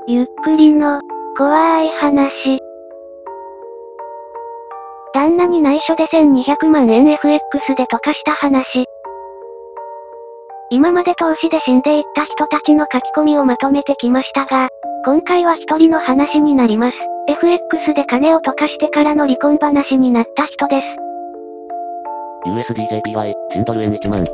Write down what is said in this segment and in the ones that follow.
ゆっくりの、怖い話。旦那に内緒で1200万円 FX で溶かした話。今まで投資で死んでいった人たちの書き込みをまとめてきましたが、今回は一人の話になります。FX で金を溶かしてからの離婚話になった人です。 USDJPY、新ドル円1万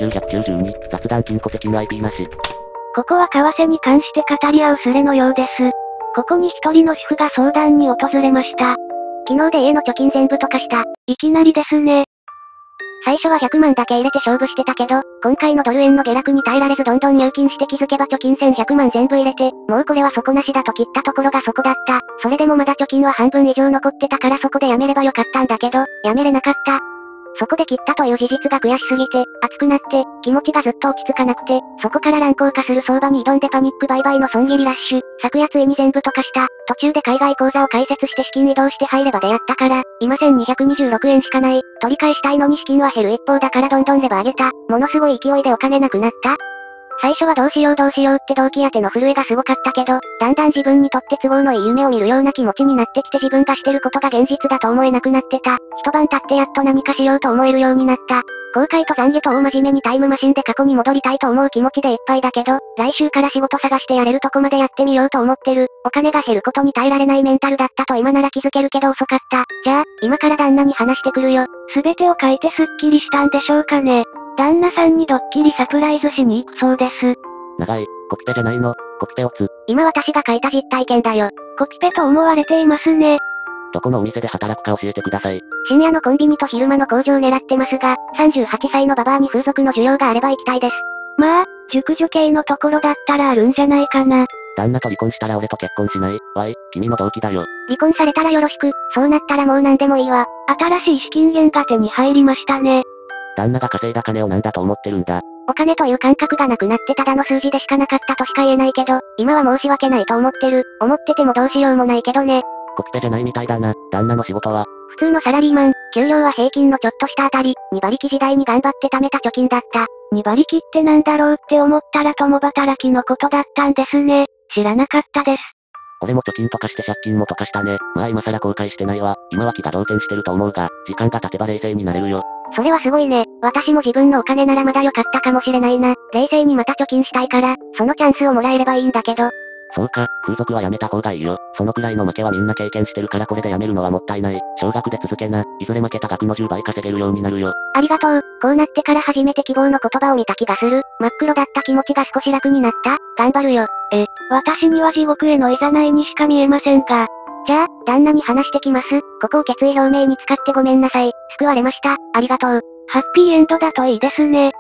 5992、雑談金庫的な IP なし。 ここは為替に関して語り合うスレのようです。ここに一人の主婦が相談に訪れました。 昨日で家の貯金全部溶かした。 いきなりですね。 最初は100万だけ入れて勝負してたけど、今回のドル円の下落に耐えられずどんどん入金して気づけば貯金1100万全部入れて、もうこれは底なしだと切ったところがそこだった。それでもまだ貯金は半分以上残ってたからそこでやめればよかったんだけど、やめれなかった。そこで切ったという事実が悔しすぎて、熱くなって、気持ちがずっと落ち着かなくて、そこから乱高下する相場に挑んでパニック売買の損切りラッシュ、昨夜ついに全部溶かした。途中で海外口座を開設して資金移動して入れば出会ったから、今1226円しかない。取り返したいのに資金は減る一方だからどんどんレバー上げた。ものすごい勢いでお金なくなった。最初はどうしようって動機当ての震えがすごかったけど、だんだん自分にとって都合のいい夢を見るような気持ちになってきて自分がしてることが現実だと思えなくなってた。一晩経ってやっと何かしようと思えるようになった。後悔と懺悔と大真面目にタイムマシンで過去に戻りたいと思う気持ちでいっぱいだけど、来週から仕事探してやれるとこまでやってみようと思ってる。お金が減ることに耐えられないメンタルだったと今なら気づけるけど遅かった。じゃあ、今から旦那に話してくるよ。 すべてを書いてスッキリしたんでしょうかね。旦那さんにドッキリサプライズしに行くそうです。 長い、コピペじゃないの、コピペオツ。 今私が書いた実体験だよ。 コピペと思われていますね。 どこのお店で働くか教えてください。 深夜のコンビニと昼間の工場狙ってますが、38歳のババアに風俗の需要があれば行きたいです。 まあ、熟女系のところだったらあるんじゃないかな。 旦那と離婚したら俺と結婚しない？わい、君の動機だよ。 離婚されたらよろしく、そうなったらもう何でもいいわ。 新しい資金源が手に入りましたね。 旦那が稼いだ金をなんだと思ってるんだ。 お金という感覚がなくなってただの数字でしかなかったとしか言えないけど、今は申し訳ないと思ってる。思っててもどうしようもないけどね。 コピペじゃないみたいだな。旦那の仕事は普通のサラリーマン、給料は平均のちょっとしたあたり、2馬力時代に頑張って貯めた貯金だった。 2馬力ってなんだろうって思ったら共働きのことだったんですね。知らなかったです。 俺も貯金とかして借金もとかしたね。まあ今更後悔してないわ。今は気が動転してると思うが、時間が経てば冷静になれるよ。 それはすごいね。私も自分のお金ならまだ良かったかもしれないな。冷静にまた貯金したいから、そのチャンスをもらえればいいんだけど。 そうか、風俗はやめた方がいいよ。そのくらいの負けはみんな経験してるからこれでやめるのはもったいない。少額で続けな。いずれ負けた額の10倍稼げるようになるよ。 ありがとう。こうなってから初めて希望の言葉を見た気がする。真っ黒だった気持ちが少し楽になった。頑張るよ。 私には地獄への誘いにしか見えませんが。 じゃあ、旦那に話してきます。ここを決意表明に使ってごめんなさい。救われました。ありがとう。 ハッピーエンドだといいですね。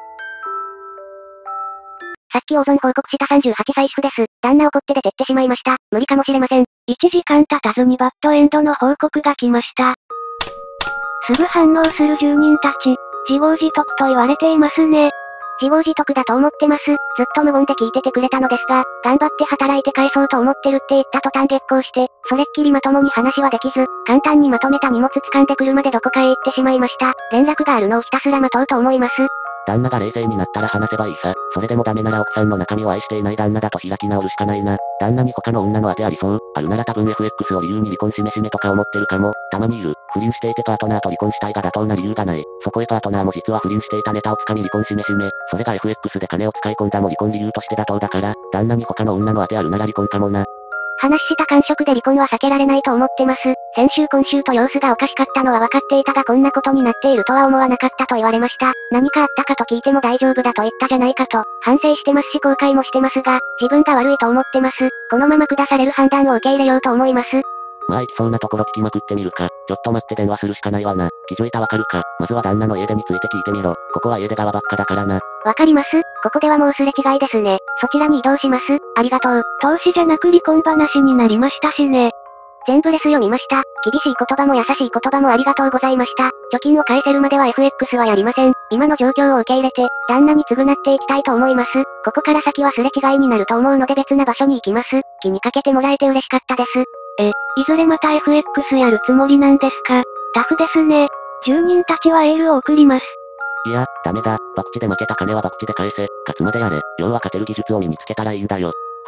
さっき大損報告した38歳主婦です。旦那怒って出てってしまいました。無理かもしれません。 1時間経たずにバッドエンドの報告が来ました。すぐ反応する住人たち、自業自得と言われていますね。 自業自得だと思ってます。ずっと無言で聞いててくれたのですが、頑張って働いて返そうと思ってるって言った途端激高して、それっきりまともに話はできず、簡単にまとめた荷物掴んで車でどこかへ行ってしまいました。連絡があるのをひたすら待とうと思います。 旦那が冷静になったら話せばいいさ。それでもダメなら奥さんの中身を愛していない旦那だと開き直るしかないな。旦那に他の女の当てありそう。あるなら多分 FX を理由に離婚しめしめとか思ってるかも。たまにいる。不倫していてパートナーと離婚したいが妥当な理由がない。そこへパートナーも実は不倫していたネタをつかみ離婚しめしめ。それが FX で金を使い込んだも離婚理由として妥当だから、旦那に他の女の当てあるなら離婚かもな。 話した感触で離婚は避けられないと思ってます。先週今週と様子がおかしかったのは分かっていたがこんなことになっているとは思わなかったと言われました。何かあったかと聞いても大丈夫だと言ったじゃないかと。反省してますし後悔もしてますが、自分が悪いと思ってます。このまま下される判断を受け入れようと思います。 まあ行きそうなところ聞きまくってみるか。ちょっと待って電話するしかないわな。気づいたわかるか。まずは旦那の家出について聞いてみろ。ここは家出側ばっかだからな。 わかります。ここではもうすれ違いですね。そちらに移動します。ありがとう。 投資じゃなく離婚話になりましたしね。 全部レス読みました。厳しい言葉も優しい言葉もありがとうございました。貯金を返せるまでは FX はやりません。今の状況を受け入れて、旦那に償っていきたいと思います。ここから先はすれ違いになると思うので別な場所に行きます。気にかけてもらえて嬉しかったです。 いずれまた FX やるつもりなんですか？タフですね。住人たちはエールを送ります。 いや、ダメだ。博打で負けた金は博打で返せ。勝つまでやれ。要は勝てる技術を身につけたらいいんだよ。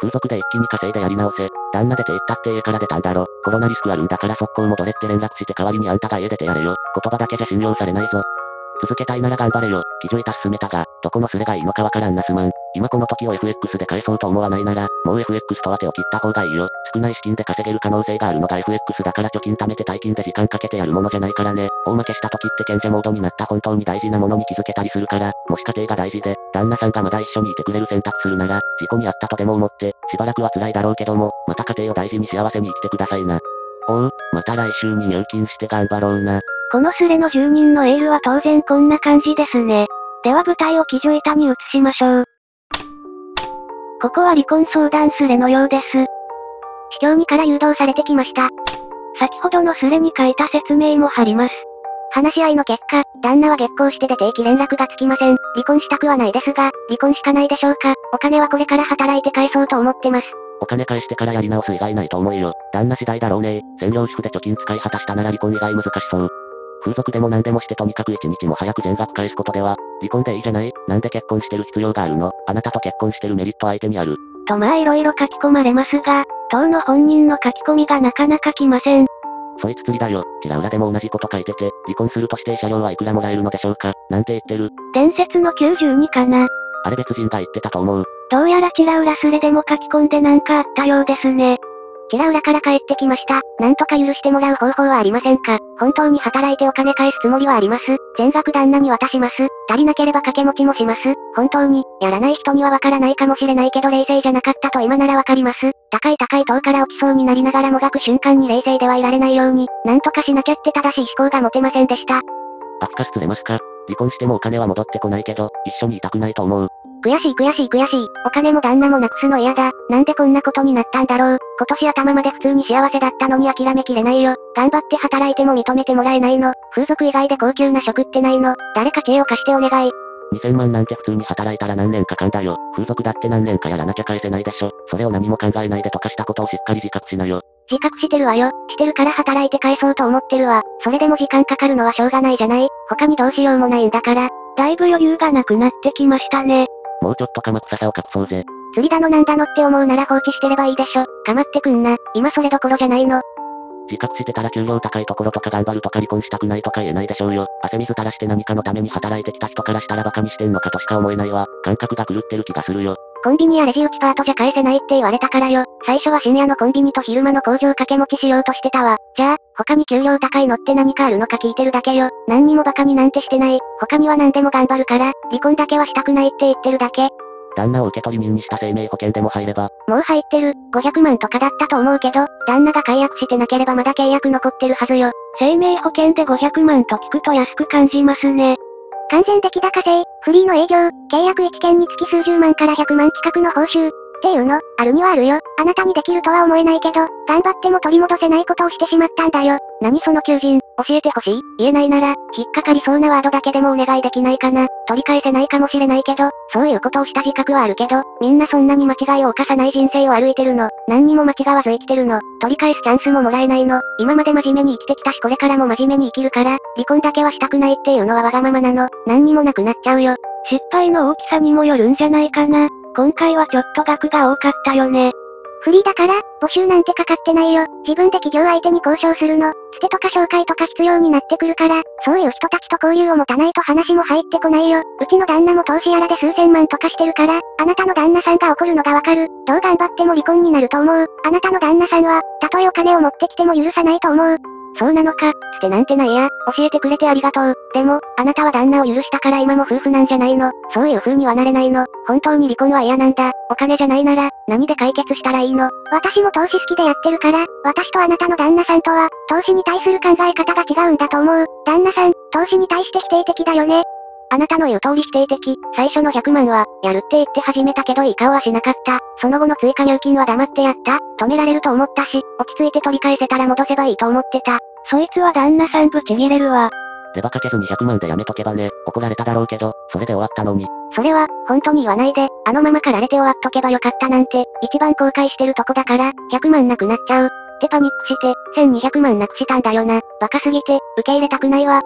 風俗で一気に稼いでやり直せ。旦那出て行ったって家から出たんだろ。コロナリスクあるんだから速攻戻れって連絡して代わりにあんたが家出てやれよ。言葉だけじゃ信用されないぞ。続けたいなら頑張れよ。記事いた進めたが、どこのスレがいいのかわからんなすまん。今この時を FX で返そうと思わないなら、もう FX とは手を切った方がいいよ。少ない資金で稼げる可能性があるのが FX だから貯金貯めて大金で時間かけてやるものじゃないからね。大負けした時って賢者モードになった本当に大事なものに気づけたりするから、もし家庭が大事で、旦那さんがまだ一緒にいてくれる選択するなら、事故にあったとでも思って、しばらくは辛いだろうけども、また家庭を大事に幸せに生きてくださいな。おう、また来週に入金して頑張ろうな。 このスレの住人のエールは当然こんな感じですね。では舞台を記叙板に移しましょう。ここは離婚相談スレのようです。 市長にから誘導されてきました。 先ほどのスレに書いた説明も貼ります。 話し合いの結果、旦那は月光して出て行き連絡がつきません。離婚したくはないですが、離婚しかないでしょうか。お金はこれから働いて返そうと思ってます。 お金返してからやり直す以外ないと思うよ。旦那次第だろうね。専業主婦で貯金使い果たしたなら離婚以外難しそう。風俗でも何でもしてとにかく一日も早く全額返すことでは、離婚でいいじゃない？なんで結婚してる必要があるの？あなたと結婚してるメリット相手にある。 とまあ色々書き込まれますが、当の本人の書き込みがなかなか来ません。 そいつ釣りだよ。ちら裏でも同じこと書いてて、離婚するとして慰謝料はいくらもらえるのでしょうか？なんて言ってる？ 伝説の92かな。 あれ別人が言ってたと思う。 どうやらチラ裏スレでも書き込んでなんかあったようですね。 チラ裏から帰ってきました。なんとか許してもらう方法はありませんか？本当に働いてお金返すつもりはあります。全額旦那に渡します。足りなければ掛け持ちもします。本当に、やらない人にはわからないかもしれないけど冷静じゃなかったと今ならわかります。高い塔から落ちそうになりながらもがく瞬間に冷静ではいられないように、なんとかしなきゃって正しい思考が持てませんでした。 アフカス釣れますか？離婚してもお金は戻ってこないけど、一緒にいたくないと思う。 悔しい。お金も旦那もなくすの嫌だ。なんでこんなことになったんだろう。今年頭まで普通に幸せだったのに諦めきれないよ。頑張って働いても認めてもらえないの。風俗以外で高級な職ってないの。誰か知恵を貸してお願い。 2000万なんて普通に働いたら何年かかんだよ。風俗だって何年かやらなきゃ返せないでしょ。それを何も考えないでとかしたことをしっかり自覚しなよ。 自覚してるわよ。してるから働いて返そうと思ってるわ。それでも時間かかるのはしょうがないじゃない。他にどうしようもないんだから。 だいぶ余裕がなくなってきましたね。 もうちょっと構臭さを隠そうぜ。 釣りだのなんだのって思うなら放置してればいいでしょ。構ってくんな。今それどころじゃないの。 自覚してたら給料高いところとか頑張るとか離婚したくないとか言えないでしょうよ。汗水垂らして何かのために働いてきた人からしたらバカにしてんのかとしか思えないわ。感覚が狂ってる気がするよ。 コンビニやレジ打ちパートじゃ返せないって言われたからよ。最初は深夜のコンビニと昼間の工場掛け持ちしようとしてたわ。じゃあ、他に給料高いのって何かあるのか聞いてるだけよ。何にもバカになんてしてない。他には何でも頑張るから、離婚だけはしたくないって言ってるだけ。 旦那を受取人にした生命保険でも入れば。 もう入ってる。500万とかだったと思うけど、旦那が解約してなければまだ契約残ってるはずよ。 生命保険で500万と聞くと安く感じますね。 完全出来高制、フリーの営業、契約1件につき数十万から100万近くの報酬。っていうの、あるにはあるよ。あなたにできるとは思えないけど、頑張っても取り戻せないことをしてしまったんだよ。何その求人、教えてほしい？言えないなら、引っかかりそうなワードだけでもお願いできないかな。取り返せないかもしれないけど、そういうことをした自覚はあるけど、みんなそんなに間違いを犯さない人生を歩いてるの。何にも間違わず生きてるの。取り返すチャンスももらえないの。今まで真面目に生きてきたしこれからも真面目に生きるから、離婚だけはしたくないっていうのはわがままなの。何にもなくなっちゃうよ。 失敗の大きさにもよるんじゃないかな。今回はちょっと額が多かったよね。 フリーだから、募集なんてかかってないよ。自分で企業相手に交渉するの。つてとか紹介とか必要になってくるから、そういう人たちと交流を持たないと話も入ってこないよ。うちの旦那も投資やらで数千万とかしてるから、あなたの旦那さんが怒るのがわかる。どう頑張っても離婚になると思う。あなたの旦那さんは、たとえお金を持ってきても許さないと思う。そうなのか、つてなんてないや、教えてくれてありがとう。でも、あなたは旦那を許したから今も夫婦なんじゃないの。そういう風にはなれないの。本当に離婚は嫌なんだ。お金じゃないなら、何で解決したらいいの？私も投資好きでやってるから、私とあなたの旦那さんとは、投資に対する考え方が違うんだと思う。旦那さん、投資に対して否定的だよね。あなたの言う通り否定的。最初の100万は、やるって言って始めたけどいい顔はしなかった。その後の追加入金は黙ってやった。止められると思ったし、落ち着いて取り返せたら戻せばいいと思ってた。 そいつは旦那さんブチギレるわ。 手ばかけず200万でやめとけばね、怒られただろうけど、それで終わったのに。 それは、本当に言わないで、あのままかられて終わっとけばよかったなんて、一番後悔してるとこだから、100万なくなっちゃう。ってパニックして、1200万なくしたんだよな。バカすぎて、受け入れたくないわ。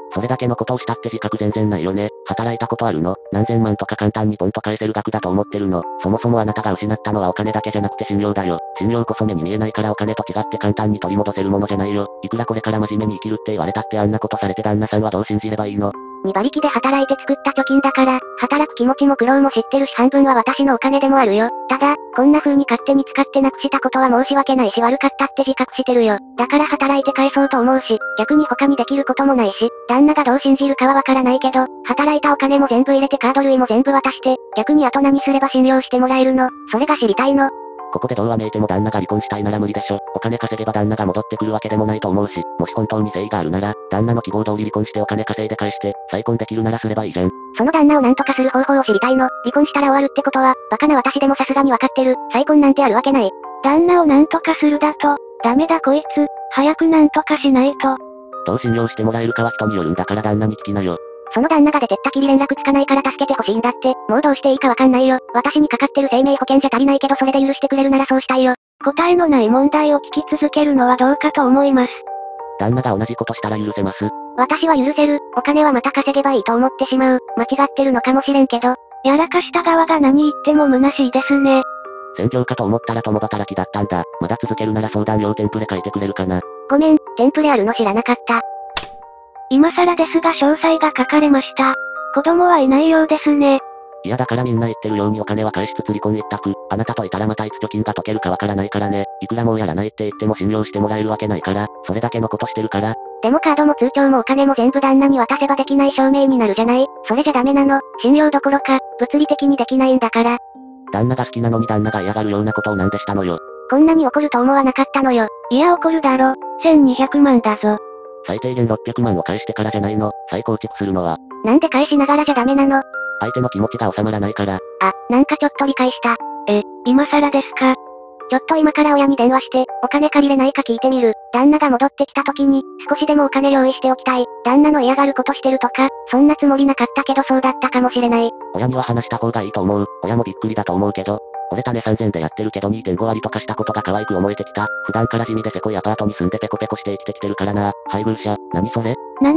それだけのことをしたって自覚全然ないよね。働いたことあるの？何千万とか簡単にポンと返せる額だと思ってるの？そもそもあなたが失ったのはお金だけじゃなくて信用だよ。信用こそ目に見えないからお金と違って簡単に取り戻せるものじゃないよ。いくらこれから真面目に生きるって言われたってあんなことされて旦那さんはどう信じればいいの 2馬力で働いて作った貯金だから、働く気持ちも苦労も知ってるし半分は私のお金でもあるよ。ただ、こんな風に勝手に使ってなくしたことは申し訳ないし悪かったって自覚してるよ。だから働いて返そうと思うし、逆に他にできることもないし、旦那がどう信じるかはわからないけど、働いたお金も全部入れてカード類も全部渡して、逆にあと何すれば信用してもらえるの？それが知りたいの。 ここでどうあめいても旦那が離婚したいなら無理でしょ。お金稼げば旦那が戻ってくるわけでもないと思うし、もし本当に誠意があるなら、旦那の希望通り離婚してお金稼いで返して、再婚できるならすればいいじゃん。 その旦那を何とかする方法を知りたいの。離婚したら終わるってことは、バカな私でもさすがにわかってる。再婚なんてあるわけない。 旦那を何とかするだと、ダメだこいつ、早く何とかしないと。 どう信用してもらえるかは人によるんだから旦那に聞きなよ。 その旦那が出てったきり連絡つかないから助けてほしいんだって。もうどうしていいかわかんないよ。私にかかってる生命保険じゃ足りないけどそれで許してくれるならそうしたいよ。 答えのない問題を聞き続けるのはどうかと思います。 旦那が同じことしたら許せます。 私は許せる。お金はまた稼げばいいと思ってしまう。間違ってるのかもしれんけど。 やらかした側が何言っても虚しいですね。 専業かと思ったら共働きだったんだ。まだ続けるなら相談用テンプレ書いてくれるかな。 ごめん、テンプレあるの知らなかった。 今更ですが詳細が書かれました。子供はいないようですね。 いやだからみんな言ってるようにお金は返しつつ離婚一択。あなたといたらまたいつ貯金が解けるかわからないからね。いくらもうやらないって言っても信用してもらえるわけないから、それだけのことしてるから。 でもカードも通帳もお金も全部旦那に渡せばできない証明になるじゃない。それじゃダメなの。信用どころか、物理的にできないんだから。 旦那が好きなのに旦那が嫌がるようなことをなんでしたのよ。 こんなに怒ると思わなかったのよ。 いや怒るだろ。1200万だぞ。 最低限600万を返してからじゃないの。再構築するのは。 なんで返しながらじゃダメなの？ 相手の気持ちが収まらないから。 あ、なんかちょっと理解した。 今更ですか？ ちょっと今から親に電話して、お金借りれないか聞いてみる。旦那が戻ってきた時に、少しでもお金用意しておきたい。旦那の嫌がることしてるとか、そんなつもりなかったけどそうだったかもしれない。 親には話した方がいいと思う。親もびっくりだと思うけど。俺種3000でやってるけど 2.5 割とかしたことが可愛く思えてきた。普段から地味でせこいアパートに住んでペコペコして生きてきてるからな。配偶者、何それ？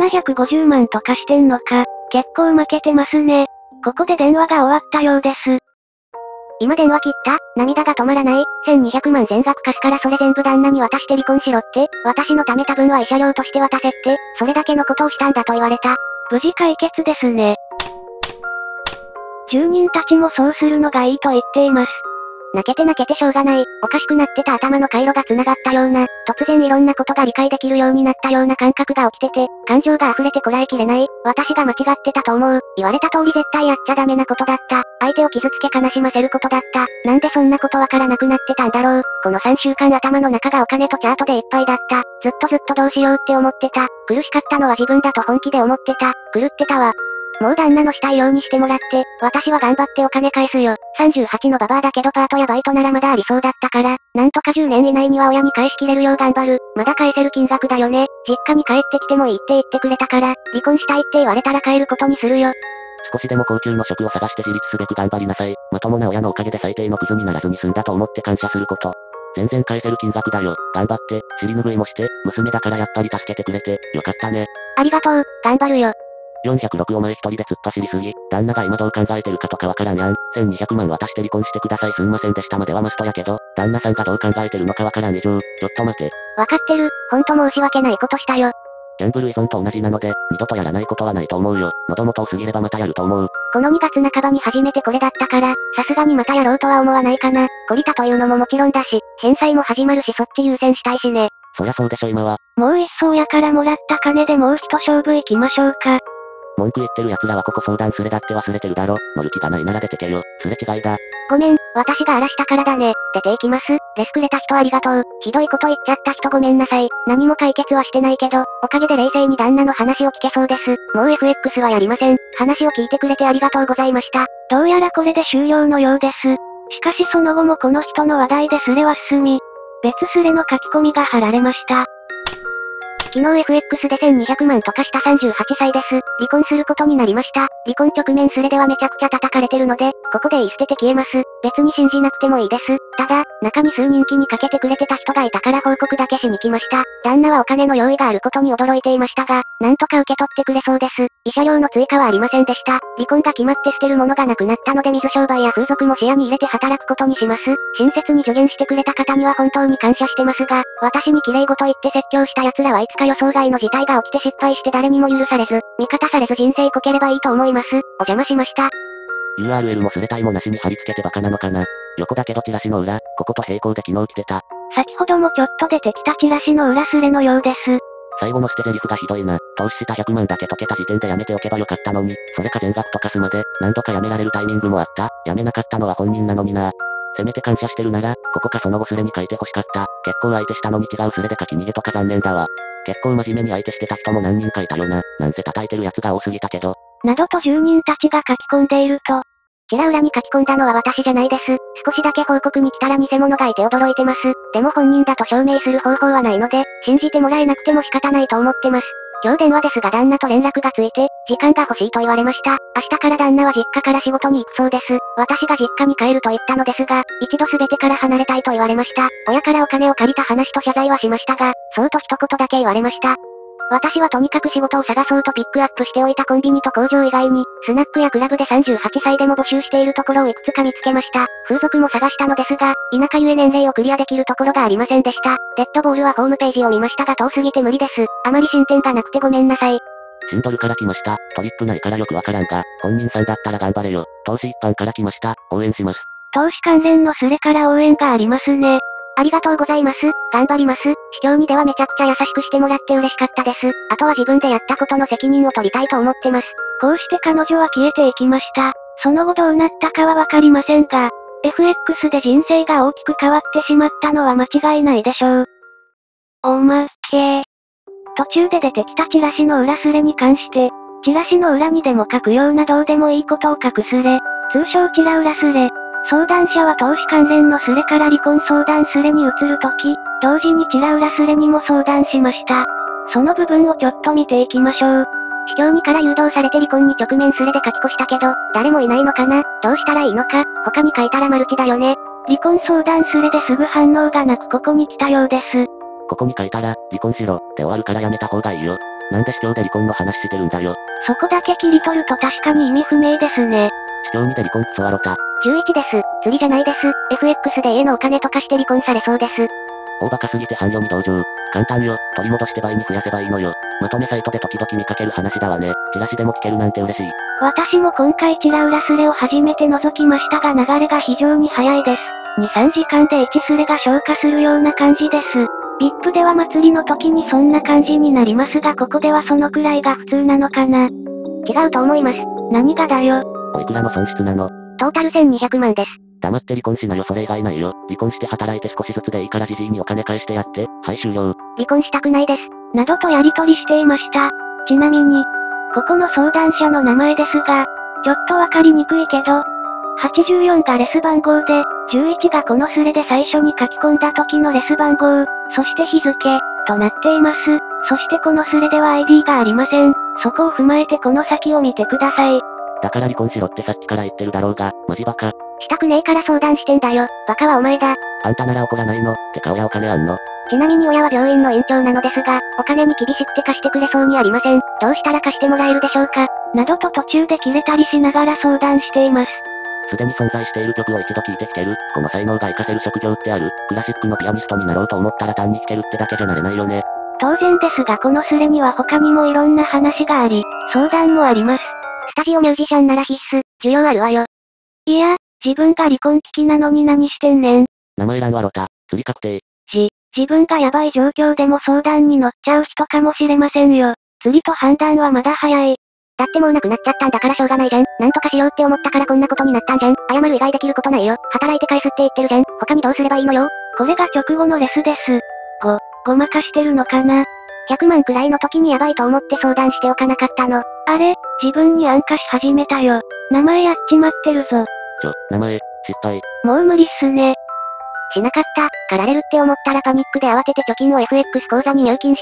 750万とかしてんのか。結構負けてますね。ここで電話が終わったようです。 今電話切った？涙が止まらない。1200万全額貸すからそれ全部旦那に渡して離婚しろって。私の貯めた分は慰謝料として渡せって。それだけのことをしたんだと言われた。 無事解決ですね。住人たちもそうするのがいいと言っています。 泣けてしょうがない。おかしくなってた頭の回路が繋がったような、突然いろんなことが理解できるようになったような感覚が起きてて、感情が溢れてこらえきれない。私が間違ってたと思う。言われた通り絶対やっちゃダメなことだった。相手を傷つけ悲しませることだった。なんでそんなことわからなくなってたんだろう。この3週間頭の中がお金とチャートでいっぱいだった。ずっとどうしようって思ってた。苦しかったのは自分だと本気で思ってた。狂ってたわ。もう旦那のしたいようにしてもらって、私は頑張ってお金返すよ。38のババアだけどパートやバイトならまだありそうだったから、なんとか10年以内には親に返しきれるよう頑張る。まだ返せる金額だよね。実家に帰ってきてもいいって言ってくれたから、離婚したいって言われたら帰ることにするよ。 少しでも高級の職を探して自立すべく頑張りなさい。まともな親のおかげで最低のクズにならずに済んだと思って感謝すること。全然返せる金額だよ。頑張って、尻拭いもして、娘だからやっぱり助けてくれて、よかったね。 ありがとう、頑張るよ。 406お前一人で突っ走りすぎ。旦那が今どう考えてるかとかわからんやん。1200万渡して離婚してくださいすんませんでしたまではマストやけど、旦那さんがどう考えてるのかわからん以上、ちょっと待て。 わかってる、ほんと申し訳ないことしたよ。 ギャンブル依存と同じなので、二度とやらないことはないと思うよ。喉元を過ぎればまたやると思う。 この2月半ばに初めてこれだったから、さすがにまたやろうとは思わないかな。懲りたというのももちろんだし、返済も始まるしそっち優先したいしね。 そりゃそうでしょ今は。 もう一層やからもらった金でもう一勝負行きましょうか。 文句言ってる奴らはここ相談すれだって忘れてるだろ。乗る気がないなら出てけよ。すれ違いだ。 ごめん、私が荒らしたからだね。出ていきます。レスくれた人ありがとう。ひどいこと言っちゃった人ごめんなさい。何も解決はしてないけど、おかげで冷静に旦那の話を聞けそうです。もう FX はやりません。話を聞いてくれてありがとうございました。 どうやらこれで終了のようです。しかしその後もこの人の話題でスレは進み、別スレの書き込みが貼られました。 昨日 FX で1200万とかした38歳です。離婚することになりました。離婚直面スレではめちゃくちゃ叩かれてるので、ここで言い捨てて消えます。別に信じなくてもいいです。ただ、中に数人気にかけてくれてた人がいたから報告だけしに来ました。旦那はお金の用意があることに驚いていましたが、なんとか受け取ってくれそうです。慰謝料の追加はありませんでした。離婚が決まって捨てるものがなくなったので水商売や風俗も視野に入れて働くことにします。親切に助言してくれた方には本当に感謝してますが、私に綺麗事言って説教した奴らはいつか予想外の事態が起きて失敗して誰にも許されず、味方されず人生こければいいと思います。お邪魔しました。 URL もスレタイもなしに貼り付けてバカなのかな。横だけどチラシの裏、ここと並行で昨日来てた。 先ほどもちょっと出てきたチラシの裏スレのようです。 最後の捨て台詞がひどいな。投資した100万だけ解けた時点でやめておけばよかったのに、それか全額とかすまで、何度かやめられるタイミングもあった。やめなかったのは本人なのにな。せめて感謝してるなら、ここかその後スレに書いて欲しかった。結構相手したのに違うスレで書き逃げとか残念だわ。結構真面目に相手してた人も何人かいたよな。なんせ叩いてる奴が多すぎたけど。 などと住人たちが書き込んでいると、 ちら裏に書き込んだのは私じゃないです。少しだけ報告に来たら偽物がいて驚いてます。でも本人だと証明する方法はないので、信じてもらえなくても仕方ないと思ってます。今日電話ですが旦那と連絡がついて、時間が欲しいと言われました。明日から旦那は実家から仕事に行くそうです。私が実家に帰ると言ったのですが、一度全てから離れたいと言われました。親からお金を借りた話と謝罪はしましたが、そうと一言だけ言われました。私はとにかく仕事を探そうとピックアップしておいたコンビニと工場以外に、スナックやクラブで38歳でも募集しているところをいくつか見つけました。風俗も探したのですが、田舎ゆえ年齢をクリアできるところがありませんでした。デッドボールはホームページを見ましたが遠すぎて無理です。あまり進展がなくてごめんなさい。 シンドルから来ました。トリップないからよくわからんが、本人さんだったら頑張れよ。投資一般から来ました。応援します。 投資関連のスレから応援がありますね。 ありがとうございます。頑張ります。市況にではめちゃくちゃ優しくしてもらって嬉しかったです。あとは自分でやったことの責任を取りたいと思ってます。 こうして彼女は消えていきました。その後どうなったかはわかりませんが、FX で人生が大きく変わってしまったのは間違いないでしょう。おまけ。途中で出てきたチラシの裏スレに関して、チラシの裏にでも書くようなどうでもいいことを書くスレ、通称チラ裏スレ。相談者は投資関連のスレから離婚相談スレに移るとき、同時にチラ裏スレにも相談しました。その部分をちょっと見ていきましょう。 市況にから誘導されて離婚に直面スレで書き越したけど、誰もいないのかな？どうしたらいいのか？他に書いたらマルチだよね。 離婚相談スレですぐ反応がなくここに来たようです。 ここに書いたら、離婚しろ、で終わるからやめた方がいいよ。なんで市況で離婚の話してるんだよ。 そこだけ切り取ると確かに意味不明ですね。 市況にで離婚クソワロタ。 11です。釣りじゃないです。FX で家のお金とかして離婚されそうです。 大バカすぎて伴侶に同情。簡単よ。取り戻して倍に増やせばいいのよ。まとめサイトで時々見かける話だわね。チラシでも聞けるなんて嬉しい。 私も今回チラ裏スレを初めて覗きましたが流れが非常に早いです。2、3時間で1スレが消化するような感じです。VIP では祭りの時にそんな感じになりますがここではそのくらいが普通なのかな。 違うと思います。 何がだよ。 おいくらの損失なの？ トータル1200万です。 黙って離婚しなよそれ以外ないよ。離婚して働いて少しずつでいいからじじいにお金返してやって。はい終了。 離婚したくないです。 などとやり取りしていました。ちなみに、ここの相談者の名前ですが、ちょっとわかりにくいけど、84がレス番号で、11がこのスレで最初に書き込んだ時のレス番号、そして日付、となっています。そしてこのスレでは ID がありません。そこを踏まえてこの先を見てください。 だから離婚しろってさっきから言ってるだろうが、マジバカ。 したくねえから相談してんだよ。バカはお前だ。 あんたなら怒らないの？てか親お金あんの？ ちなみに親は病院の院長なのですが、お金に厳しくて貸してくれそうにありません。どうしたら貸してもらえるでしょうか？ などと途中で切れたりしながら相談しています。 すでに存在している曲を一度聴いて弾ける。この才能が活かせる職業ってある。クラシックのピアニストになろうと思ったら単に弾けるってだけじゃなれないよね。 当然ですがこのスレには他にもいろんな話があり、相談もあります。 スタジオミュージシャンなら必須、需要あるわよ。 いや、自分が離婚危機なのに何してんねん。 名前欄はロタ、釣り確定。 自分がヤバい状況でも相談に乗っちゃう人かもしれませんよ。釣りと判断はまだ早い。 だってもうなくなっちゃったんだからしょうがないじゃん。なんとかしようって思ったからこんなことになったんじゃん。謝る以外できることないよ。働いて返すって言ってるじゃん。他にどうすればいいのよ。 これが直後のレスです。ごまかしてるのかな。 100万くらいの時にヤバいと思って相談しておかなかったの。 あれ、自分に暗化し始めたよ。名前やっちまってるぞ。 名前、失敗。 もう無理っすね。 しなかった。狩られるって思ったらパニックで慌てて貯金を FX 口座に入金してた。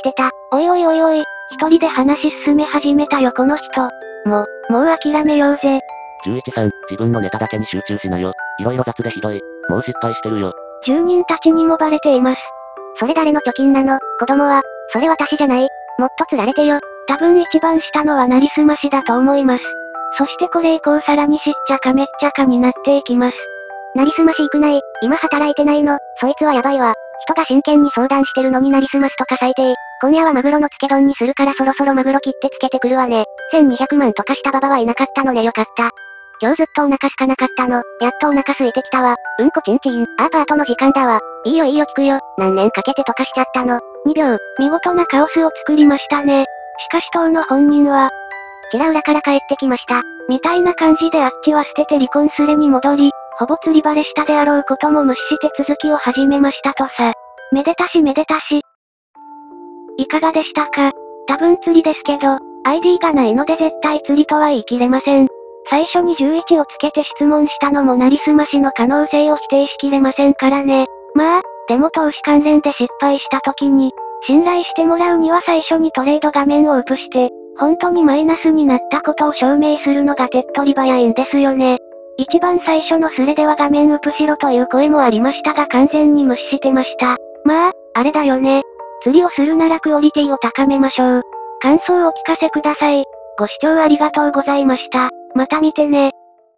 おいおいおいおい、一人で話進め始めたよこの人。もう諦めようぜ。 11さん、自分のネタだけに集中しなよ。色々雑でひどい。もう失敗してるよ。 住人たちにもバレています。 それ誰の貯金なの？子供は。それ私じゃない。もっと釣られてよ。 多分一番下のはなりすましだと思います。そしてこれ以降さらにしっちゃかめっちゃかになっていきます。 なりすましいくない。今働いてないの。そいつはやばいわ。人が真剣に相談してるのになりすますとか最低。今夜はマグロの漬け丼にするからそろそろマグロ切ってつけてくるわね。1200万とかしたババはいなかったのねよかった。今日ずっとお腹空かなかったの。やっとお腹空いてきたわ。うんこちんちん。パートの時間だわ。いいよ聞くよ。何年かけて溶かしちゃったの。2秒。 見事なカオスを作りましたね。しかし当の本人は、 ちら裏から帰ってきました。 みたいな感じであっちは捨てて離婚すれに戻り、ほぼ釣りバレしたであろうことも無視して続きを始めましたとさ。めでたしめでたし。いかがでしたか？多分釣りですけど、ID がないので絶対釣りとは言い切れません。最初に11をつけて質問したのもなりすましの可能性を否定しきれませんからね。まあ、でも投資関連で失敗した時に、信頼してもらうには最初にトレード画面をウプして、本当にマイナスになったことを証明するのが手っ取り早いんですよね。一番最初のスレでは画面ウプしろという声もありましたが完全に無視してました。まあ、あれだよね。釣りをするならクオリティを高めましょう。感想をお聞かせください。ご視聴ありがとうございました。また見てね。